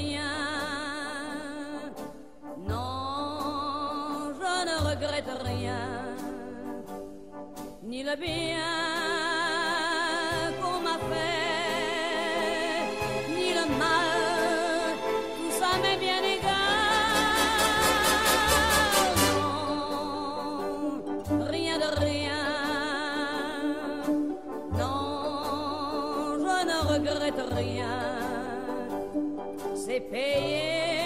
rien. Non, je ne regrette rien, ni le bien qu'on m'a fait, ni le mal, tout ça m'est bien égal. Non, rien de rien. Non, je ne regrette rien. C'est payé